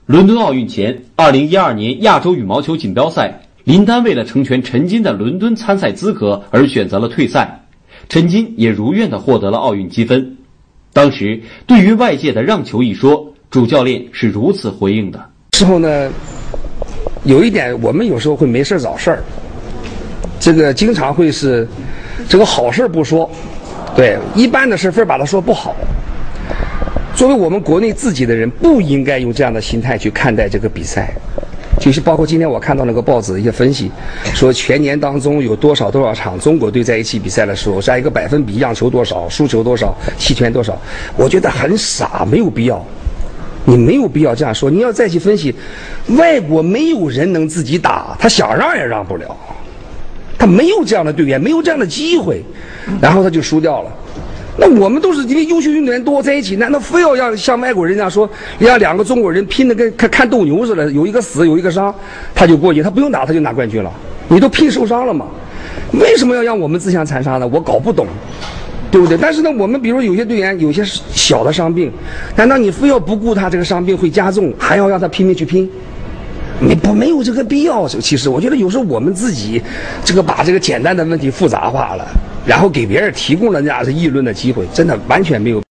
伦敦奥运前，2012年亚洲羽毛球锦标赛，林丹为了成全陈金的伦敦参赛资格而选择了退赛，陈金也如愿地获得了奥运积分。当时对于外界的让球一说，主教练是如此回应的： 之后呢，有一点我们有时候会没事找事儿，这个经常会是这个好事不说，对一般的事非把它说不好。作为我们国内自己的人，不应该用这样的心态去看待这个比赛。就是包括今天我看到那个报纸的一些分析，说全年当中有多少场中国队在一起比赛的时候，是按一个百分比让球多少，输球多少，弃权多少，我觉得很傻，没有必要。你没有必要这样说，你要再去分析，外国没有人能自己打，他想让也让不了，他没有这样的队员，没有这样的机会，然后他就输掉了。那我们都是因为优秀运动员多在一起，难道非要像外国人这样说，让两个中国人拼的跟看斗牛似的，有一个死有一个伤，他就过去，他不用打他就拿冠军了？你都拼受伤了嘛？为什么要让我们自相残杀呢？我搞不懂，对不对？但是呢，我们比如有些队员有些小的伤病，难道你非要不顾他这个伤病会加重，还要让他拼命去拼？没有这个必要。其实我觉得有时候我们自己这个把这个简单的问题复杂化了，然后给别人提供了那样的议论的机会，真的完全没有。